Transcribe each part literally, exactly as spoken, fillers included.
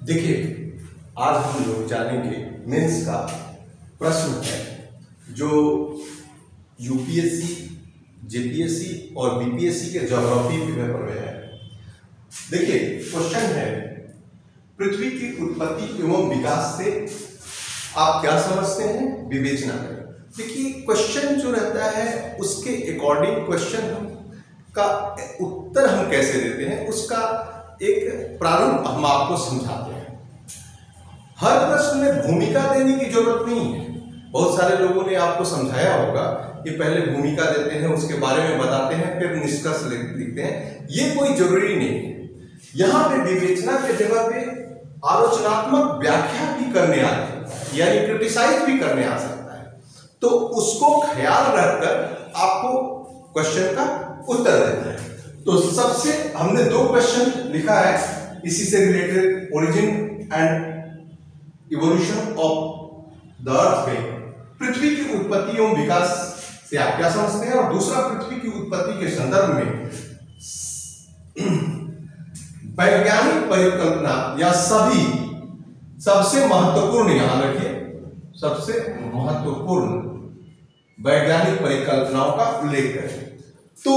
देखिए, आज हम लोग जानेंगे मेंस का प्रश्न है जो यूपीएससी, जेपीएससी और बीपीएससी के ज्योग्राफी पेपर में है। देखिए, क्वेश्चन है पृथ्वी की उत्पत्ति एवं विकास से आप क्या समझते हैं, विवेचना करें। देखिए, क्वेश्चन जो रहता है उसके अकॉर्डिंग क्वेश्चन हम का उत्तर हम कैसे देते हैं उसका एक प्रारूप हम आपको समझाते हैं। हर प्रश्न में भूमिका देने की जरूरत नहीं है। बहुत सारे लोगों ने आपको समझाया होगा कि पहले भूमिका देते हैं, उसके बारे में बताते हैं, फिर निष्कर्ष लिखते हैं। ये कोई जरूरी नहीं है। यहाँ पे विवेचना के जगह पे आलोचनात्मक व्याख्या भी करने आती है, यानी क्रिटिसाइज भी करने आ सकता है। तो उसको ख्याल रखकर आपको क्वेश्चन का उत्तर देना है। तो सबसे हमने दो क्वेश्चन लिखा है इसी से related, origin and evolution of the earth में पृथ्वी की उत्पत्ति एवं विकास से आप क्या समझते हैं, और दूसरा पृथ्वी की उत्पत्ति के संदर्भ में वैज्ञानिक परिकल्पना या सभी सबसे महत्वपूर्ण, यहां रखिए, सबसे महत्वपूर्ण वैज्ञानिक परिकल्पनाओं का उल्लेख करें। तो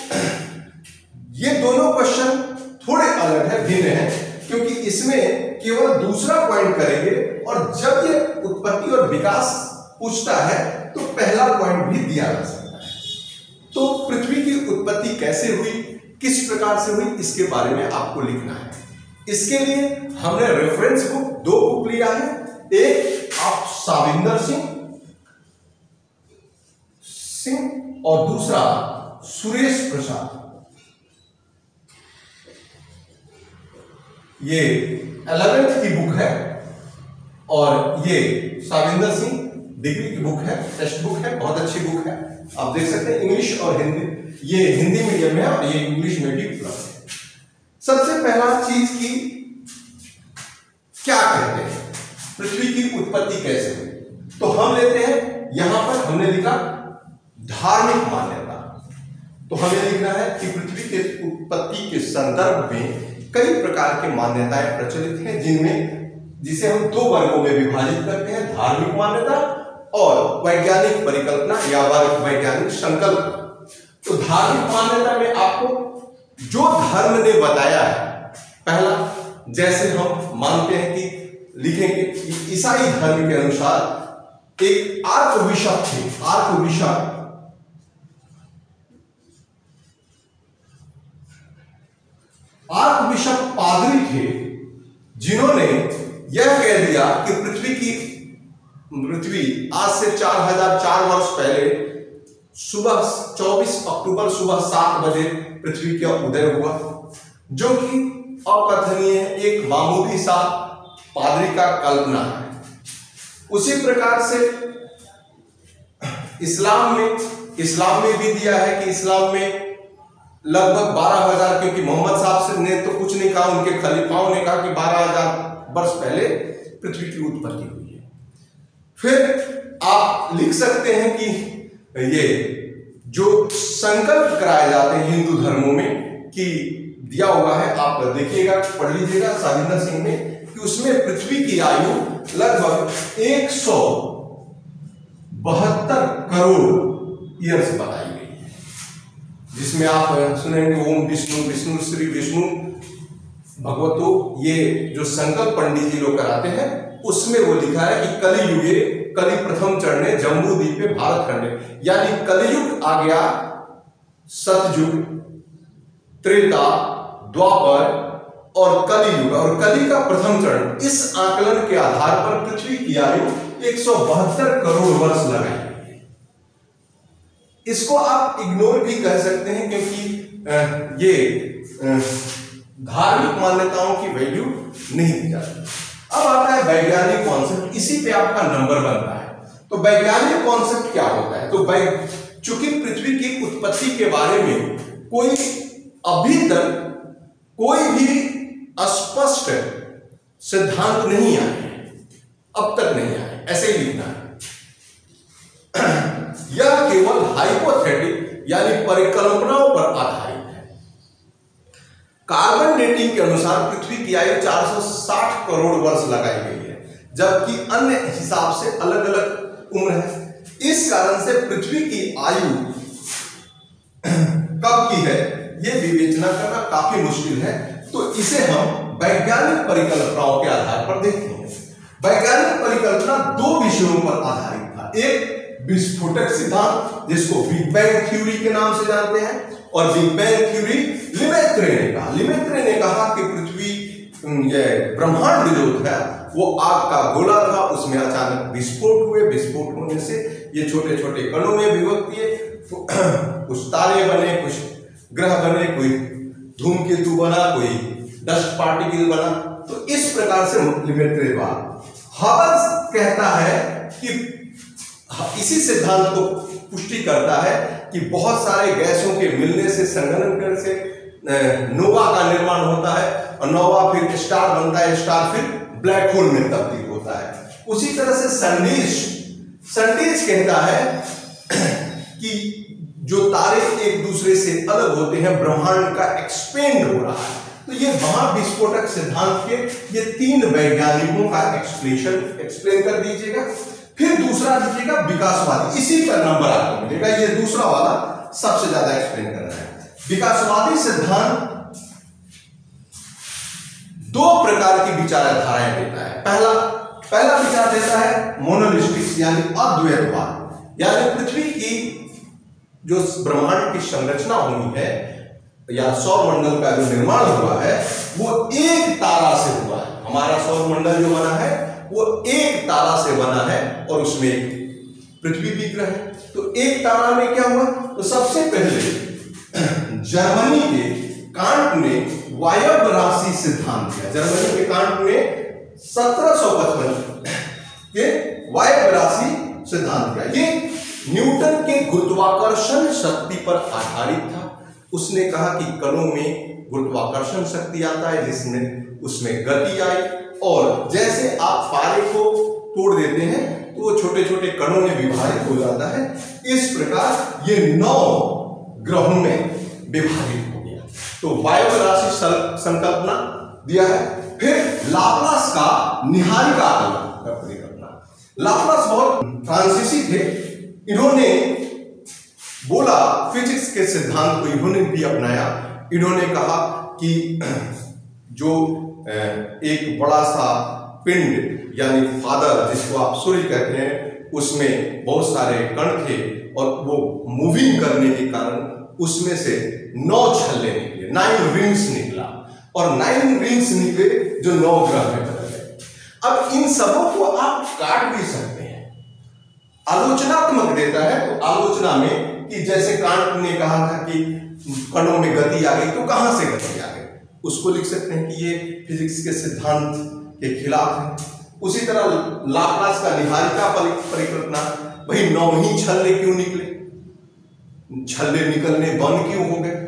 ये दोनों क्वेश्चन थोड़े अलग है, भिन्न है, क्योंकि इसमें केवल दूसरा पॉइंट करेंगे और जब ये उत्पत्ति और विकास पूछता है तो पहला पॉइंट भी दिया जा सकता है। तो पृथ्वी की उत्पत्ति कैसे हुई, किस प्रकार से हुई, इसके बारे में आपको लिखना है। इसके लिए हमने रेफरेंस बुक दो बुक लिया है, एक आप साविंदर सिंह सिंह और दूसरा सुरेश प्रसाद। ये इलेवेंथ की बुक है और ये साविंदर सिंह डिग्री की बुक है, टेक्स्ट बुक है, बहुत अच्छी बुक है। आप देख सकते हैं इंग्लिश और हिंदी, ये हिंदी मीडियम है और ये इंग्लिश में भी उपलब्ध है। सबसे पहला चीज की क्या कहते हैं, पृथ्वी की उत्पत्ति कैसे हुई, तो हम लेते हैं, यहां पर हमने लिखा धार्मिक मान्यता। तो हमें लिखना है कि पृथ्वी के उत्पत्ति के संदर्भ में कई प्रकार के मान्यताएं प्रचलित हैं, जिनमें जिसे हम दो वर्गों में विभाजित करते हैं, धार्मिक मान्यता और वैज्ञानिक परिकल्पना या वैज्ञानिक संकल्प। तो धार्मिक मान्यता में आपको जो धर्म ने बताया है, पहला, जैसे हम मानते हैं कि लिखेंगे कि ईसाई धर्म के अनुसार एक आर्कबिशप थे, आर्कबिशप आर्कबिशप पादरी थे, जिन्होंने यह कह दिया कि पृथ्वी की पृथ्वी आज से चार हजार चार वर्ष पहले सुबह चौबीस अक्टूबर सुबह सात बजे पृथ्वी का उदय हुआ, जो कि अकथनीय एक मामूली सा पादरी का कल्पना है। उसी प्रकार से इस्लाम में इस्लाम में भी दिया है कि इस्लाम में लगभग बारह हजार, क्योंकि मोहम्मद साहब से ने तो कुछ नहीं कहा, उनके खलीफाओं ने कहा कि बारह हजार वर्ष पहले पृथ्वी की उत्पत्ति हुई है। फिर आप लिख सकते हैं कि ये जो संकल्प कराए जाते हैं हिंदू धर्मों में कि दिया हुआ है, आप देखिएगा, पढ़ लीजिएगा साविंदर सिंह में, कि उसमें पृथ्वी की आयु लगभग एक सौ बहत्तर करोड़ ईयर्स बताई गई है, जिसमें आप सुनेंगे ओम विष्णु विष्णु श्री विष्णु भगवतो, ये जो संकल्प पंडित जी लोग कराते हैं उसमें वो लिखा है कि कलि युगे कलि प्रथम चढ़ने जम्बू द्वीपे भारत खंडे, यानी कलियुग आ गया, सतयुग, त्रेता, द्वापर और कलियुग, और कलि का प्रथम चरण। इस आकलन के आधार पर पृथ्वी की आयु एक सौ बहत्तर करोड़ वर्ष लगाई। इसको आप इग्नोर भी कर सकते हैं, क्योंकि ये धार्मिक मान्यताओं की वैल्यू नहीं दी जाती। अब आता है वैज्ञानिक कॉन्सेप्ट, इसी पे आपका नंबर बनता है। तो वैज्ञानिक कॉन्सेप्ट क्या होता है, तो चूंकि पृथ्वी की उत्पत्ति के बारे में कोई अभी तक कोई भी स्पष्ट सिद्धांत नहीं आए, अब तक नहीं आए, ऐसे ही लिखना है। यह केवल हाइपोथेटिक यानी परिकल्पनाओं पर आधारित है। कार्बन डेटिंग के अनुसार पृथ्वी की आयु चार सौ साठ करोड़ वर्ष लगाई गई है, जबकि अन्य हिसाब से अलग अलग उम्र है। इस कारण से पृथ्वी की आयु कब की है यह विवेचना करना काफी मुश्किल है, तो इसे हम वैज्ञानिक परिकल्पनाओं के आधार पर देखते हैं। वैज्ञानिक परिकल्पना दो विषयों पर आधारित था, एक विस्फोटक सिद्धांत जिसको बिग बैंग थ्योरी के नाम से जानते हैं, और बिग बैंग थ्योरी लिमेत्रे ने कहा लिमेत्रे ने कहा कि पृथ्वी ये ब्रह्मांड जो था वो आग का गोला था, उसमें अचानक विस्फोट हुए, विस्फोट होने से ये छोटे छोटे कणों में विभक्त हुए, कुछ तारे बने, कुछ ग्रह बने, कोई धूमकेतु बना, कोई डस्ट पार्टिकल बना। तो इस प्रकार से लिमेत्रे बात हबल कहता है कि इसी सिद्धांत को पुष्टि करता है कि बहुत सारे गैसों के मिलने से, संघनन करने से नोवा का निर्माण होता है, और नोवा फिर स्टार बनता है, स्टार फिर ब्लैक होल में तब्दील होता है। उसी तरह से संदेश संदेश कहता है कि जो तारे एक दूसरे से अलग होते हैं, ब्रह्मांड का एक्सपेंड हो रहा है। तो ये महाविस्फोटक सिद्धांत के ये तीन वैज्ञानिकों का एक्सप्लेनेशन एक्सप्लेन कर दीजिएगा। फिर दूसरा दीजिएगा विकासवादी, इसी पर नंबर आपको मिलेगा, ये दूसरा वाला सबसे ज्यादा एक्सप्लेन करना है। विकासवादी सिद्धांत दो प्रकार की विचारधाराएं देता है। पहला पहला विचार देता है मोनोलिस्टिक्स यानी अद्वैतवाद, यानी पृथ्वी की जो ब्रह्मांड की संरचना हुई है या सौर मंडल का जो निर्माण हुआ है वो एक तारा से हुआ है। हमारा सौर मंडल जो बना है वो एक तारा से बना है और उसमें पृथ्वी भी ग्रह है। तो एक तारा में क्या हुआ, तो सबसे पहले जर्मनी के कांट ने वायव राशि सिद्धांत दिया। जर्मनी के कांट ने सत्रह सौ पचपन के वायव राशि सिद्धांत दिया। ये न्यूटन के गुरुत्वाकर्षण शक्ति पर आधारित था। उसने कहा कि कणों में गुरुत्वाकर्षण शक्ति आता है जिसमें उसमें गति आई, और जैसे आप पारे को तोड़ देते हैं तो वो छोटे छोटे कणों में विभाजित हो जाता है। इस प्रकार ये नौ ग्रहों में विभाजित हो गया। तो वायव राशि संकल्पना दिया है। फिर लाप्लास का निहारिका का परिकल्पना। लाप्लास बहुत फ्रांसीसी थे, इन्होंने बोला, फिजिक्स के सिद्धांत को इन्होंने भी अपनाया। इन्होंने कहा कि जो एक बड़ा सा पिंड यानी फादर जिसको आप सूर्य कहते हैं, उसमें बहुत सारे कण थे और वो मूविंग करने के कारण उसमें से नौ छल्ले निकले, नाइन रिंग्स निकला, और नाइन रिंग्स निकले जो नौ ग्रह में बदल गए। अब इन सबों को आप काट भी सकते हैं, आलोचनात्मक देता है। तो आलोचना में कि जैसे कांट ने कहा था कि कणों में गति आ गई, तो कहां से गति आ गई, उसको लिख सकते हैं कि ये फिजिक्स के सिद्धांत के खिलाफ है। उसी तरह लाप्लास का निहारिका परिकल्पना, भाई नौ ही छल्ले क्यों निकले, छल्ले निकलने बंद क्यों हो गए,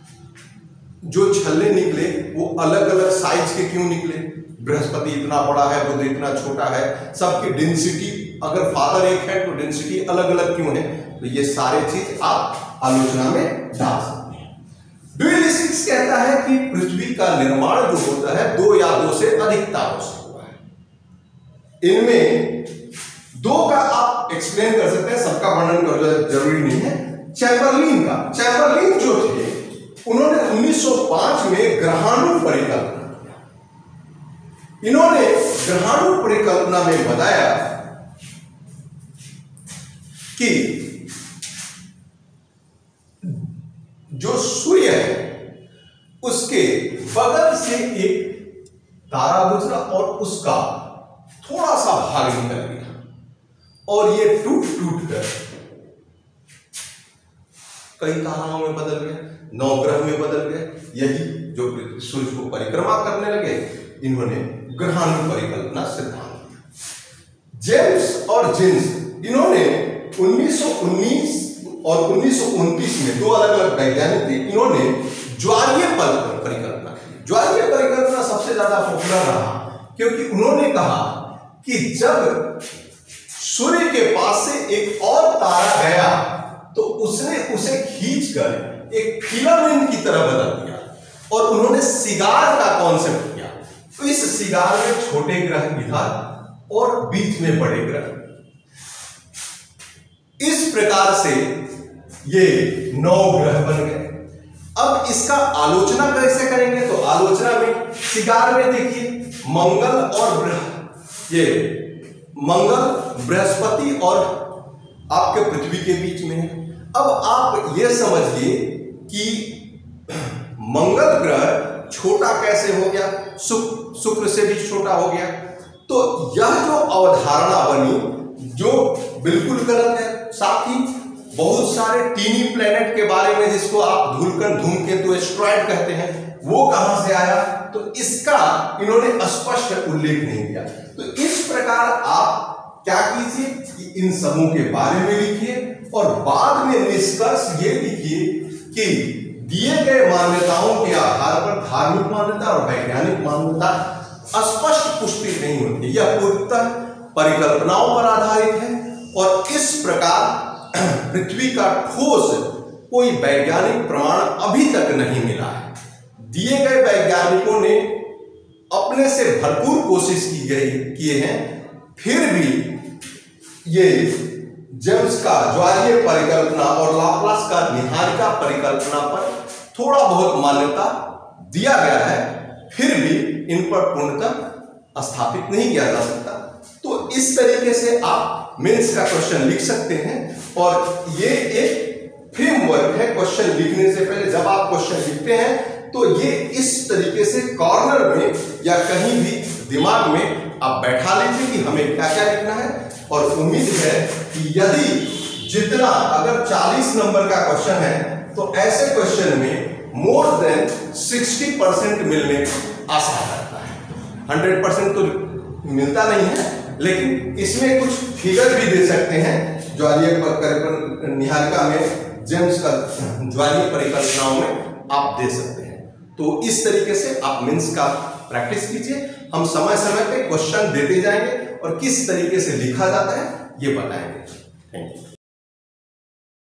जो छल्ले निकले वो अलग अलग साइज के क्यों निकले, बृहस्पति इतना बड़ा है, बुध इतना छोटा है, सबकी डेंसिटी अगर फादर एक है तो डेंसिटी अलग अलग क्यों है। तो ये सारे चीज आप आलोचना में डाल सकते हैं। ड्यूलिस्टिक्स कहता है कि पृथ्वी का निर्माण जो होता है दो या दो से अधिक तारों से हुआ है। इनमें दो का आप एक्सप्लेन कर सकते हैं, सबका वर्णन करना जरूरी नहीं है। चैम्बरलिन का चैम्बरलिन जो थे उन्होंने उन्नीस सौ पाँच में ग्रहाणु परिकल्पना किया। इन्होंने ग्रहाणु परिकल्पना में बताया कि जो सूर्य है उसके बगल से एक तारा गुजरा और उसका थोड़ा सा भाग निकल गया और ये टूट टूट कर कई ताराओं में बदल गए, नौ ग्रह में बदल गए। यही जो सूर्य को परिक्रमा करने लगे, इन्होंने ग्रहाणु परिकल्पना सिद्धांत दिया। जेम्स और जिन्स इन्होंने उन्नीस सौ उन्नीस और उन्नीस सौ उनतीस में दो अलग अलग वैज्ञानिक थे, इन्होंने ज्वारीय परिकल्पना की। ज्वारीय परिकल्पना सबसे ज्यादा पॉपुलर रहा क्योंकि उन्होंने कहा कि जब सूर्य के पास से एक और तारा गया तो उसने उसे खींचकर एक फिलामेंट की तरह बदल दिया। और उन्होंने सिगार का कॉन्सेप्ट किया। तो इस सिगार में छोटे ग्रह इधर और बीच में बड़े ग्रह, इस प्रकार से ये नौ ग्रह बन गए। अब इसका आलोचना कैसे करेंगे? तो आलोचना में सिगार में देखिए मंगल और बृह ये मंगल बृहस्पति और आपके पृथ्वी के बीच में है। अब आप ये समझिए कि मंगल ग्रह छोटा कैसे हो गया, शुक्र शुक्र से भी छोटा हो गया। तो यह जो अवधारणा बनी जो बिल्कुल गलत है। साथ ही बहुत सारे टीनी प्लेनेट के बारे में जिसको आप धूलकण धूमकेतु एस्ट्रॉयड कहते हैं, वो कहां से आया, तो इसका इन्होंने स्पष्ट उल्लेख नहीं किया। तो इस प्रकार आप क्या कीजिए कि इन समूह के बारे में लिखिए और बाद में निष्कर्ष ये लिखिए कि दिए गए मान्यताओं के आधार पर धार्मिक मान्यता और वैज्ञानिक मान्यता स्पष्ट पुष्टि नहीं होती, यह पूर्णतः परिकल्पनाओं पर आधारित है। और इस प्रकार पृथ्वी का ठोस कोई वैज्ञानिक प्रमाण अभी तक नहीं मिला है। दिए गए वैज्ञानिकों ने अपने से भरपूर कोशिश की गई किए हैं, फिर भी ये जेम्स का ज्वारीय परिकल्पना और लाप्लास का निहारिका परिकल्पना पर थोड़ा बहुत मान्यता दिया गया है, फिर भी इन पर पूर्णतः स्थापित नहीं किया जा सकता। तो इस तरीके से आप मेंस का क्वेश्चन लिख सकते हैं और ये एक फ्रेमवर्क है। क्वेश्चन लिखने से पहले जब आप क्वेश्चन लिखते हैं तो ये इस तरीके से कॉर्नर में या कहीं भी दिमाग में आप बैठा लीजिए कि हमें क्या क्या लिखना है। और उम्मीद है कि यदि जितना अगर चालीस नंबर का क्वेश्चन है तो ऐसे क्वेश्चन में मोर देन साठ परसेंट मिलने की आशा रहता है। सौ परसेंट तो मिलता नहीं है, लेकिन इसमें कुछ फिगर भी दे सकते हैं। ज्वारीय निहारिका में जेम्स का ज्वारीय परिकल्पनाओं में आप दे सकते हैं। तो इस तरीके से आप मेंस का प्रैक्टिस कीजिए। हम समय समय पे क्वेश्चन देते जाएंगे और किस तरीके से लिखा जाता है ये बताएंगे। Thank you.